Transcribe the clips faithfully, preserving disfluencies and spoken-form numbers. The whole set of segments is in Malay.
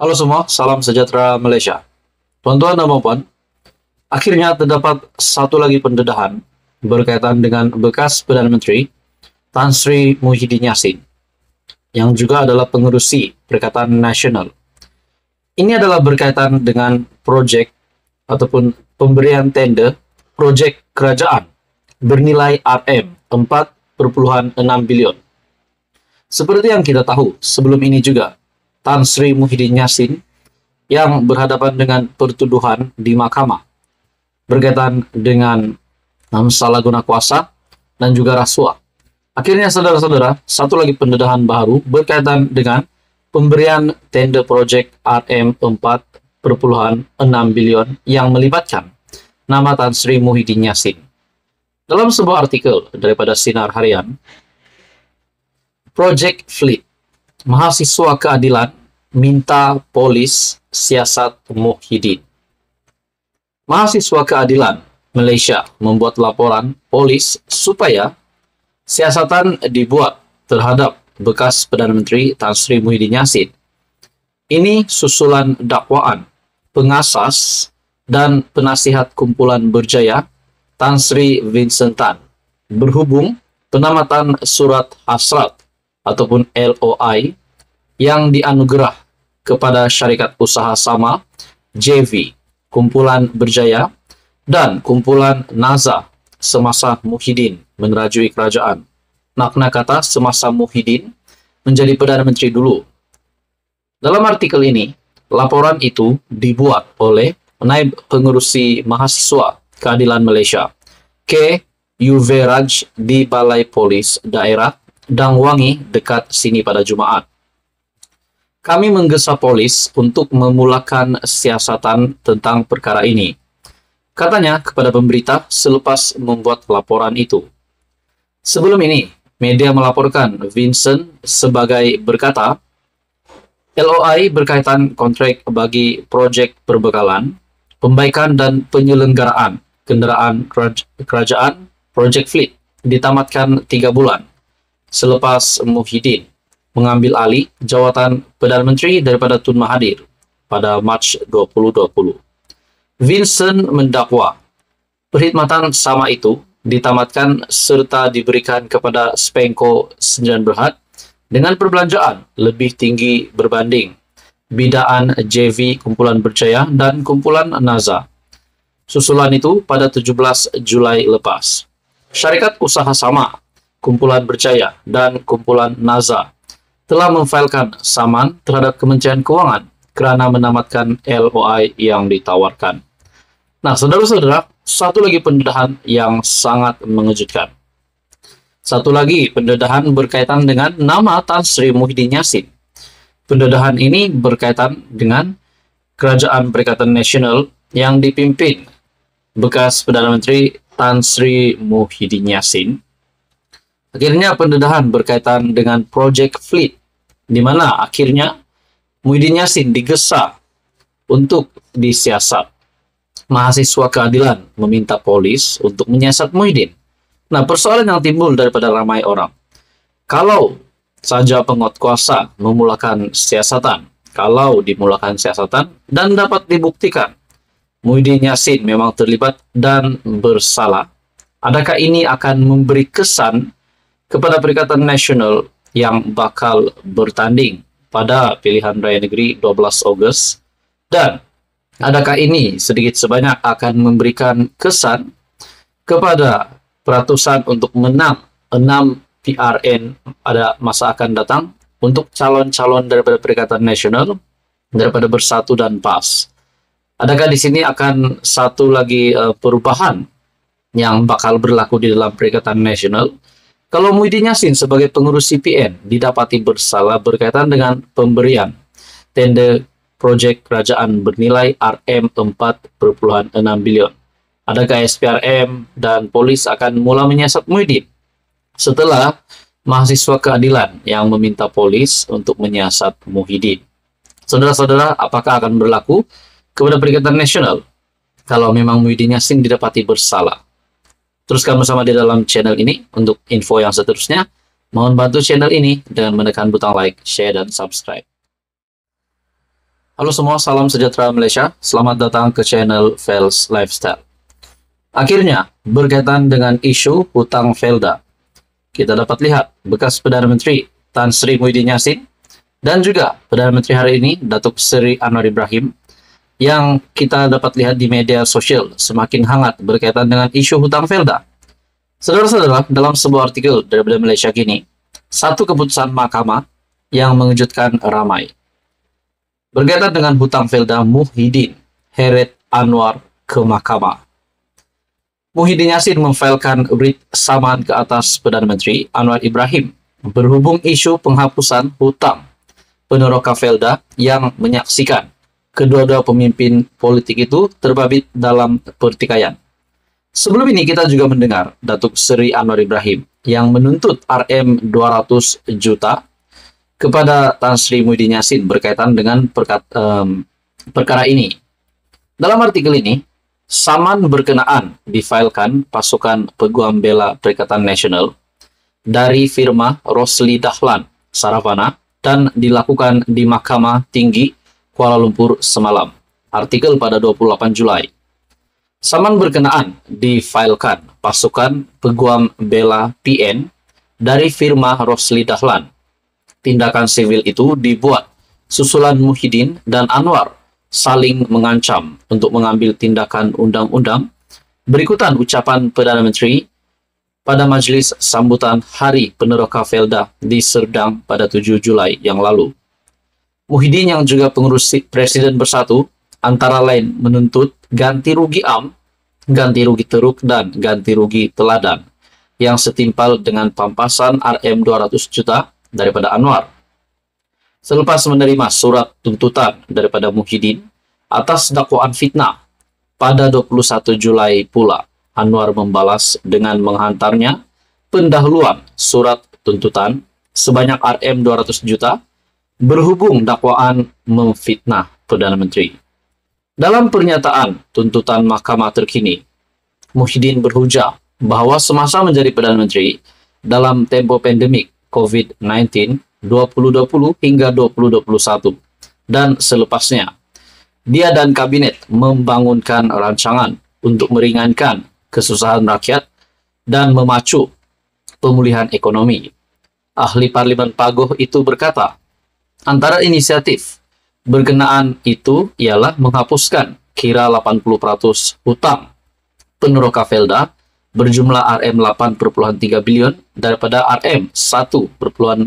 Halo semua, salam sejahtera Malaysia. Tuan-tuan dan puan, akhirnya terdapat satu lagi pendedahan berkaitan dengan bekas Perdana Menteri Tan Sri Muhyiddin Yassin, yang juga adalah pengerusi Perikatan Nasional. Ini adalah berkaitan dengan projek ataupun pemberian tender projek kerajaan bernilai R M empat koma enam bilion. Seperti yang kita tahu, sebelum ini juga Tan Sri Muhyiddin Yassin yang berhadapan dengan pertuduhan di mahkamah berkaitan dengan um, salah guna kuasa dan juga rasuah. Akhirnya saudara-saudara, satu lagi pendedahan baru berkaitan dengan pemberian tender projek R M empat koma enam bilion yang melibatkan nama Tan Sri Muhyiddin Yassin. Dalam sebuah artikel daripada Sinar Harian, Project Fleet, mahasiswa keadilan minta polis siasat Muhyiddin. Mahasiswa keadilan Malaysia membuat laporan polis supaya siasatan dibuat terhadap bekas Perdana Menteri Tan Sri Muhyiddin Yassin. Ini susulan dakwaan pengasas dan penasihat kumpulan berjaya Tan Sri Vincent Tan berhubung penamatan surat hasrat ataupun L O I yang dianugerah kepada syarikat usaha sama J V kumpulan berjaya dan kumpulan Naza semasa Muhyiddin menerajui kerajaan. Makna kata semasa Muhyiddin menjadi Perdana Menteri dulu. Dalam artikel ini, laporan itu dibuat oleh Naib Pengerusi Mahasiswa Keadilan Malaysia, K. Yuveraj di Balai Polis Daerah Dang Wangi dekat sini pada Jumaat. Kami menggesa polis untuk memulakan siasatan tentang perkara ini, katanya kepada pemberita selepas membuat laporan itu. Sebelum ini, media melaporkan Vincent sebagai berkata, L O I berkaitan kontrak bagi projek perbekalan, pembaikan dan penyelenggaraan kenderaan kerajaan Project Fleet ditamatkan tiga bulan selepas Muhyiddin mengambil alih jawatan Perdana Menteri daripada Tun Mahathir pada Mac dua ribu dua puluh. Vincent mendakwa perkhidmatan sama itu ditamatkan serta diberikan kepada Spenco Sdn Bhd dengan perbelanjaan lebih tinggi berbanding bidaan J V kumpulan berjaya dan kumpulan Naza. Susulan itu pada tujuh belas Julai lepas. Syarikat usaha sama, kumpulan berjaya dan kumpulan Naza telah memfailkan saman terhadap Kementerian Kewangan kerana menamatkan L O I yang ditawarkan. Nah, saudara-saudara, satu lagi pendedahan yang sangat mengejutkan. Satu lagi pendedahan berkaitan dengan nama Tan Sri Muhyiddin Yassin. Pendedahan ini berkaitan dengan Kerajaan Perikatan Nasional yang dipimpin bekas Perdana Menteri Tan Sri Muhyiddin Yassin. Akhirnya pendedahan berkaitan dengan Project Fleet, di mana akhirnya Muhyiddin Yassin digesa untuk disiasat. Mahasiswa keadilan meminta polis untuk menyiasat Muhyiddin. Nah, persoalan yang timbul daripada ramai orang, kalau saja penguat kuasa memulakan siasatan, kalau dimulakan siasatan dan dapat dibuktikan Muhyiddin Yassin memang terlibat dan bersalah, adakah ini akan memberi kesan kepada Perikatan Nasional yang bakal bertanding pada pilihan raya negeri dua belas Ogos, dan adakah ini sedikit sebanyak akan memberikan kesan kepada peratusan untuk menang enam P R N pada masa akan datang untuk calon-calon daripada Perikatan Nasional daripada Bersatu dan P A S. Adakah di sini akan satu lagi uh, perubahan yang bakal berlaku di dalam Perikatan Nasional kalau Muhyiddin Yassin sebagai pengurus C P N didapati bersalah berkaitan dengan pemberian tender projek kerajaan bernilai R M empat koma enam bilion. Adakah S P R M dan polis akan mula menyiasat Muhyiddin setelah mahasiswa keadilan yang meminta polis untuk menyiasat Muhyiddin? Saudara-saudara, apakah akan berlaku kepada Perikatan Nasional kalau memang Muhyiddin Yassin didapati bersalah? Teruskan bersama di dalam channel ini untuk info yang seterusnya. Mohon bantu channel ini dengan menekan butang like, share, dan subscribe. Halo semua, salam sejahtera Malaysia. Selamat datang ke channel Fels Lifestyle. Akhirnya, berkaitan dengan isu hutang Felda, kita dapat lihat bekas Perdana Menteri Tan Sri Muhyiddin Yassin dan juga Perdana Menteri hari ini, Datuk Seri Anwar Ibrahim, yang kita dapat lihat di media sosial semakin hangat berkaitan dengan isu hutang Felda. Saudara-saudara, dalam sebuah artikel daripada Malaysia Kini, satu keputusan mahkamah yang mengejutkan ramai. Berkaitan dengan hutang Felda, Muhyiddin heret Anwar ke mahkamah. Muhyiddin Yassin memfailkan writ saman ke atas Perdana Menteri Anwar Ibrahim berhubung isu penghapusan hutang peneroka Felda yang menyaksikan kedua-dua pemimpin politik itu terbabit dalam pertikaian. Sebelum ini kita juga mendengar Datuk Seri Anwar Ibrahim yang menuntut R M dua ratus juta kepada Tan Sri Muhyiddin Yassin berkaitan dengan perkat, um, perkara ini. Dalam artikel ini, saman berkenaan difailkan pasukan Peguam Bela Perikatan Nasional dari firma Rosli Dahlan Saravana dan dilakukan di Mahkamah Tinggi Kuala Lumpur semalam. Artikel pada dua puluh delapan Julai. Saman berkenaan difailkan pasukan Peguam Bela P N dari firma Rosli Dahlan. Tindakan sivil itu dibuat susulan Muhyiddin dan Anwar saling mengancam untuk mengambil tindakan undang-undang berikutan ucapan Perdana Menteri pada majlis sambutan Hari Peneroka Felda di Serdang pada tujuh Julai yang lalu. Muhyiddin yang juga pengurus Presiden Bersatu antara lain menuntut ganti rugi am, ganti rugi teruk, dan ganti rugi teladan yang setimpal dengan pampasan R M dua ratus juta daripada Anwar. Selepas menerima surat tuntutan daripada Muhyiddin atas dakwaan fitnah, pada dua puluh satu Julai pula Anwar membalas dengan menghantarnya pendahuluan surat tuntutan sebanyak R M dua ratus juta berhubung dakwaan memfitnah Perdana Menteri. Dalam pernyataan tuntutan mahkamah terkini, Muhyiddin berhujah bahawa semasa menjadi Perdana Menteri dalam tempoh pandemik COVID sembilan belas dua ribu dua puluh hingga dua ribu dua puluh satu dan selepasnya, dia dan kabinet membangunkan rancangan untuk meringankan kesusahan rakyat dan memacu pemulihan ekonomi. Ahli Parlimen Pagoh itu berkata, antara inisiatif berkenaan itu ialah menghapuskan kira delapan puluh peratus hutang peneroka Felda berjumlah R M delapan perpuluhan tiga bilion daripada R M satu perpuluhan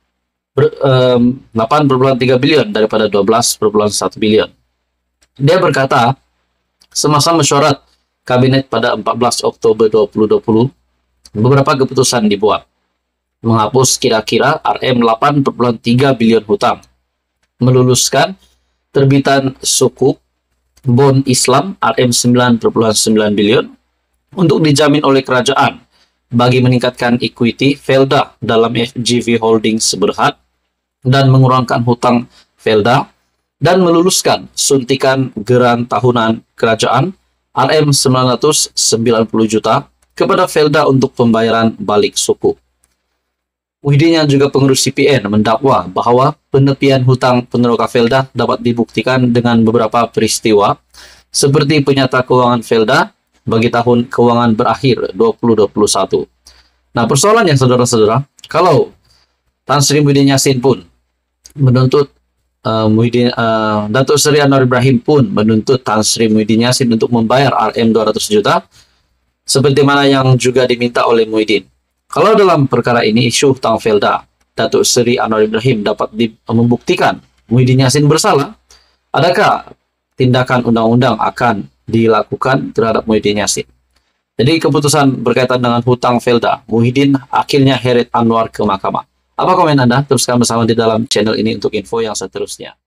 delapan perpuluhan tiga bilion daripada dua belas perpuluhan satu bilion. Dia berkata, semasa mesyuarat kabinet pada empat belas Oktober dua ribu dua puluh, beberapa keputusan dibuat. Menghapus kira-kira R M delapan perpuluhan tiga bilion hutang. Meluluskan terbitan sukuk bon Islam R M sembilan perpuluhan sembilan bilion untuk dijamin oleh kerajaan bagi meningkatkan equity Felda dalam F G V Holdings Berhad dan mengurangkan hutang Felda, dan meluluskan suntikan geran tahunan kerajaan R M sembilan ratus sembilan puluh juta kepada Felda untuk pembayaran balik suku. Muhyiddin yang juga pengurus C P N mendakwa bahawa penepian hutang peneroka Felda dapat dibuktikan dengan beberapa peristiwa seperti penyata keuangan Felda bagi tahun keuangan berakhir dua ribu dua puluh satu. Nah, persoalannya saudara-saudara, kalau Tan Sri Muhyiddin Yassin pun menuntut uh, Muhyiddin, uh, Datuk Seri Anwar Ibrahim pun menuntut Tan Sri Muhyiddin Yassin untuk membayar R M dua ratus juta seperti mana yang juga diminta oleh Muhyiddin. Kalau dalam perkara ini isu hutang Felda, Datuk Seri Anwar Ibrahim dapat di, uh, membuktikan Muhyiddin Yassin bersalah, adakah tindakan undang-undang akan dilakukan terhadap Muhyiddin Yassin? Jadi keputusan berkaitan dengan hutang Felda, Muhyiddin akhirnya heret Anwar ke mahkamah. Apa komen Anda? Teruskan bersama di dalam channel ini untuk info yang seterusnya.